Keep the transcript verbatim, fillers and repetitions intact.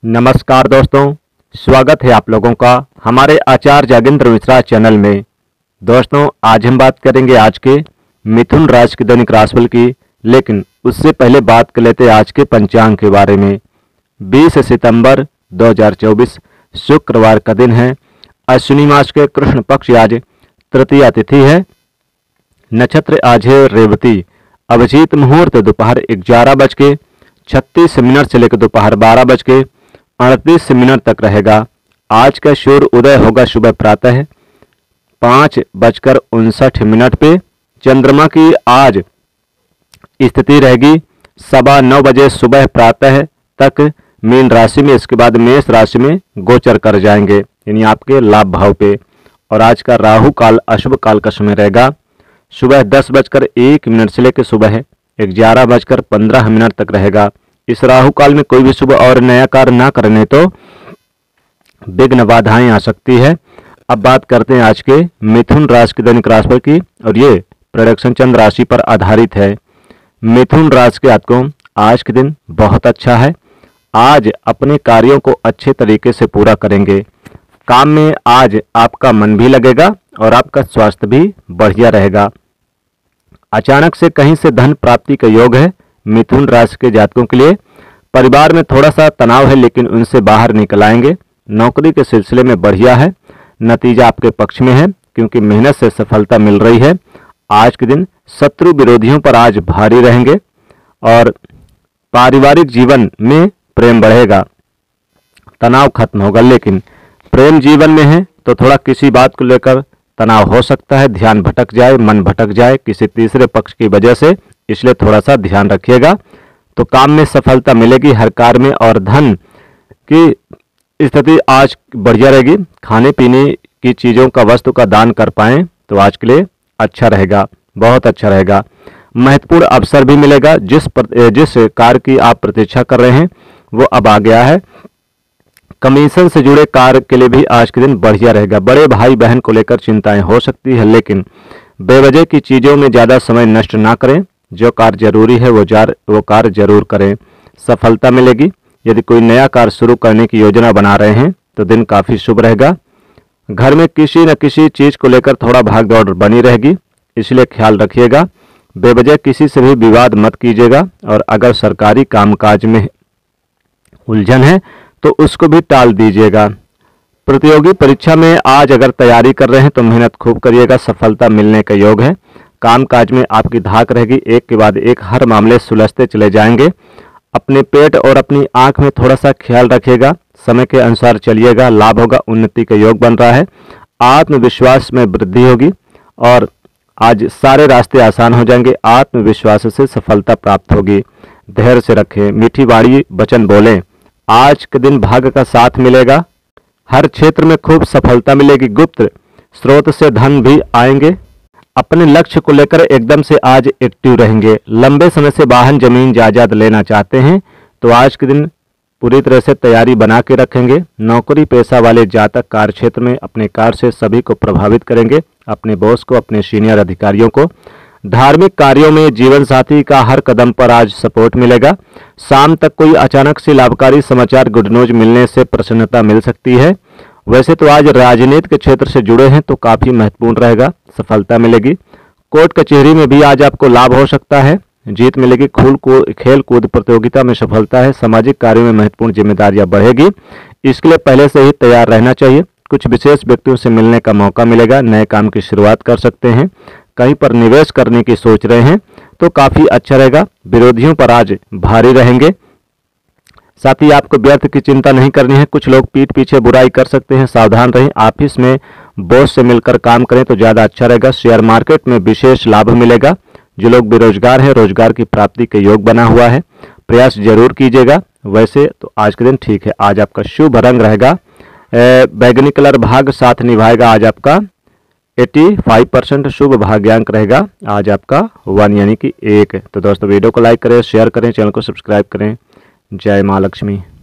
नमस्कार दोस्तों, स्वागत है आप लोगों का हमारे आचार्य जागेंद्र मिश्रा चैनल में। दोस्तों, आज हम बात करेंगे आज के मिथुन राशि के दैनिक राशिफल की, लेकिन उससे पहले बात कर लेते हैं आज के पंचांग के बारे में। बीस सितंबर दो हज़ार चौबीस शुक्रवार का दिन है। अश्विनी मास के कृष्ण पक्ष आज तृतीया तिथि है। नक्षत्र आज है रेवती। अभिजीत मुहूर्त दोपहर ग्यारह बज के छत्तीस मिनट से लेकर दोपहर बारह बज के अड़तीस मिनट तक रहेगा। आज का सूर्य उदय होगा सुबह प्रातः पाँच बजकर उनसठ मिनट पे। चंद्रमा की आज स्थिति रहेगी सवा नौ बजे सुबह प्रातः तक मीन राशि में, इसके बाद मेष राशि में गोचर कर जाएंगे, यानी आपके लाभ भाव पे। और आज का राहु काल अशुभ काल का समय रहेगा सुबह दस बजकर एक मिनट से लेकर सुबह ग्यारह बजकर पंद्रह मिनट तक रहेगा। इस राहु काल में कोई भी शुभ और नया कार्य ना करने तो विघ्न बाधाएं आ सकती है। अब बात करते हैं आज के मिथुन राशि के दैनिक राशिफल की, और ये प्रेडिक्शन चंद्र राशि पर आधारित है। मिथुन राशि के जातकों, आज के दिन बहुत अच्छा है। आज अपने कार्यों को अच्छे तरीके से पूरा करेंगे। काम में आज आपका मन भी लगेगा और आपका स्वास्थ्य भी बढ़िया रहेगा। अचानक से कहीं से धन प्राप्ति का योग है मिथुन राशि के जातकों के लिए। परिवार में थोड़ा सा तनाव है, लेकिन उनसे बाहर निकल आएंगे। नौकरी के सिलसिले में बढ़िया है। नतीजा आपके पक्ष में है, क्योंकि मेहनत से सफलता मिल रही है। आज के दिन शत्रु विरोधियों पर आज भारी रहेंगे और पारिवारिक जीवन में प्रेम बढ़ेगा, तनाव खत्म होगा। लेकिन प्रेम जीवन में है तो थोड़ा किसी बात को लेकर तनाव हो सकता है, ध्यान भटक जाए, मन भटक जाए किसी तीसरे पक्ष की वजह से, इसलिए थोड़ा सा ध्यान रखिएगा। तो काम में सफलता मिलेगी हर कार्य में, और धन की स्थिति आज बढ़िया रहेगी। खाने पीने की चीज़ों का वस्तु का दान कर पाएं तो आज के लिए अच्छा रहेगा, बहुत अच्छा रहेगा। महत्वपूर्ण अवसर भी मिलेगा। जिस पर, जिस कार्य की आप प्रतीक्षा कर रहे हैं वो अब आ गया है। कमीशन से जुड़े कार्य के लिए भी आज के दिन बढ़िया रहेगा। बड़े भाई बहन को लेकर चिंताएं हो सकती है, लेकिन बेवजह की चीज़ों में ज़्यादा समय नष्ट ना करें। जो कार्य जरूरी है वो जार वो कार्य जरूर करें, सफलता मिलेगी। यदि कोई नया कार्य शुरू करने की योजना बना रहे हैं तो दिन काफ़ी शुभ रहेगा। घर में किसी न किसी चीज़ को लेकर थोड़ा भाग दौड़ बनी रहेगी, इसलिए ख्याल रखिएगा। बेवजह किसी से भी विवाद मत कीजिएगा, और अगर सरकारी कामकाज में उलझन है तो उसको भी टाल दीजिएगा। प्रतियोगी परीक्षा में आज अगर तैयारी कर रहे हैं तो मेहनत खूब करिएगा, सफलता मिलने का योग है। कामकाज में आपकी धाक रहेगी, एक के बाद एक हर मामले सुलझते चले जाएंगे। अपने पेट और अपनी आंख में थोड़ा सा ख्याल रखिएगा। समय के अनुसार चलिएगा, लाभ होगा, उन्नति का योग बन रहा है। आत्मविश्वास में वृद्धि होगी और आज सारे रास्ते आसान हो जाएंगे। आत्मविश्वास से सफलता प्राप्त होगी। धैर्य से रखें, मीठी वाणी वचन बोलें। आज के दिन भाग्य का साथ मिलेगा। हर क्षेत्र में खूब सफलता मिलेगी। गुप्त स्रोत से धन भी आएंगे। अपने लक्ष्य को लेकर एकदम से आज एक्टिव रहेंगे। लंबे समय से वाहन जमीन जायदाद लेना चाहते हैं तो आज के दिन पूरी तरह से तैयारी बना के रखेंगे। नौकरी पेशा वाले जातक कार्य क्षेत्र में अपने कार्य से सभी को प्रभावित करेंगे, अपने बॉस को, अपने सीनियर अधिकारियों को। धार्मिक कार्यों में जीवन साथी का हर कदम पर आज सपोर्ट मिलेगा। शाम तक कोई अचानक से लाभकारी समाचार गुड न्यूज मिलने से प्रसन्नता मिल सकती है। वैसे तो आज राजनीति के क्षेत्र से जुड़े हैं तो काफ़ी महत्वपूर्ण रहेगा, सफलता मिलेगी। कोर्ट कचहरी में भी आज आपको लाभ हो सकता है, जीत मिलेगी। खूल को खेल कूद प्रतियोगिता में सफलता है। सामाजिक कार्यों में महत्वपूर्ण जिम्मेदारियां बढ़ेगी, इसके लिए पहले से ही तैयार रहना चाहिए। कुछ विशेष व्यक्तियों से मिलने का मौका मिलेगा। नए काम की शुरुआत कर सकते हैं। कहीं पर निवेश करने की सोच रहे हैं तो काफ़ी अच्छा रहेगा। विरोधियों पर आज भारी रहेंगे। साथ ही आपको व्यर्थ की चिंता नहीं करनी है। कुछ लोग पीठ पीछे बुराई कर सकते हैं, सावधान रहें। ऑफिस में बॉस से मिलकर काम करें तो ज़्यादा अच्छा रहेगा। शेयर मार्केट में विशेष लाभ मिलेगा। जो लोग बेरोजगार हैं, रोजगार की प्राप्ति के योग बना हुआ है, प्रयास जरूर कीजिएगा। वैसे तो आज के दिन ठीक है। आज आपका शुभ रंग रहेगा बैगनी कलर। भाग्य साथ निभाएगा आज आपका पचासी परसेंट। शुभ भाग्यांक रहेगा आज आपका वन, यानी कि एक। तो दोस्तों, वीडियो को लाइक करें, शेयर करें, चैनल को सब्सक्राइब करें। जय माँ लक्ष्मी।